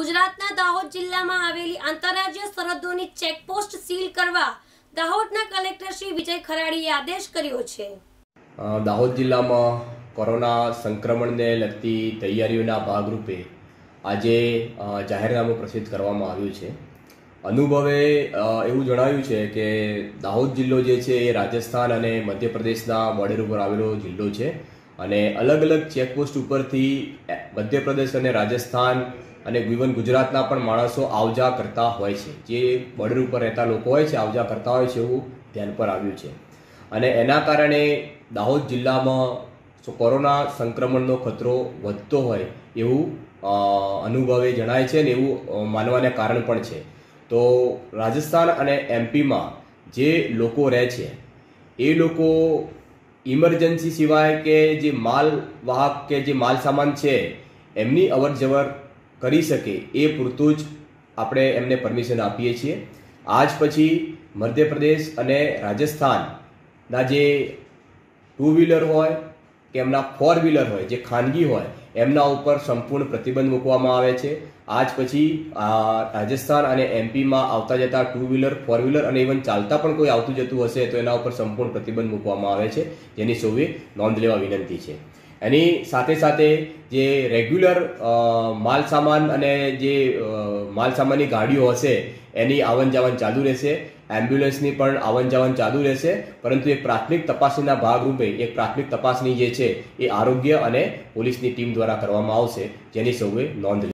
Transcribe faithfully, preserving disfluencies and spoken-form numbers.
ગુજરાતના દાહોદ જિલ્લામાં આવેલી આંતરરાજ્ય સરહદોની ચેકપોસ્ટ સીલ કરવા દાહોદના કલેક્ટર શ્રી વિજય ખરાડીએ આદેશ કર્યો છે। દાહોદ જિલ્લામાં કોરોના સંક્રમણને લગતી તૈયારીઓના ભાગરૂપે આજે જાહેરનામું પ્રસિદ્ધ કરવામાં આવ્યું છે। અનુભવે એવું જણાવ્યું છે કે દાહોદ જિલ્લો જે છે એ રાજસ્થાન અને મધ્યપ્રદેશના બોર્ડર ઉપર આવેલો જિલ્લો છે અને અલગ અલગ ચેકપોસ્ટ ઉપરથી મધ્યપ્રદેશ અને રાજસ્થાન અને ઇવન ગુજરાતના પણ માણસો આવજા કરતા હોય છે। જે બોર્ડર ઉપર રહેતા લોકો હોય છે આવજા કરતા હોય છે એવું ધ્યાન પર આવ્યું છે અને એના કારણે દાહોદ જિલ્લામાં કોરોના સંક્રમણનો ખતરો વધતો હોય એવું અનુભવે જણાય છે ને એવું માનવાને કારણ પણ છે। તો રાજસ્થાન અને એમપીમાં જે લોકો રહે છે એ લોકો ઇમરજન્સી સિવાય કે જે માલ વાહક કે જે માલ સામાન છે એમની અવર જવર કરી શકે એ પૂરતું જ આપણે એમને પરમિશન આપીએ છીએ। આજ પછી મધ્યપ્રદેશ અને રાજસ્થાનના જે ટુ વ્હીલર હોય કે એમના ફોર વ્હીલર હોય જે ખાનગી હોય એમના ઉપર સંપૂર્ણ પ્રતિબંધ મૂકવામાં આવે છે। આજ પછી રાજસ્થાન અને એમપીમાં આવતા જતા ટુ વ્હીલર ફોર વ્હીલર અને ઇવન ચાલતા પણ કોઈ આવતું જતું હશે તો એના ઉપર સંપૂર્ણ પ્રતિબંધ મૂકવામાં આવે છે, જેની સૌએ નોંધ લેવા વિનંતી છે। એની સાથે સાથે જે રેગ્યુલર માલ સામાન અને જે માલ સામાનની ગાડીઓ હશે એની આવન જાવન ચાલુ રહેશે, એમ્બ્યુલન્સની પણ આવન જાવન ચાલુ રહેશે, પરંતુ એક પ્રાથમિક તપાસણીના ભાગરૂપે એક પ્રાથમિક તપાસણી જે છે એ આરોગ્ય અને પોલીસની ટીમ દ્વારા કરવામાં આવશે, જેની સૌએ નોંધ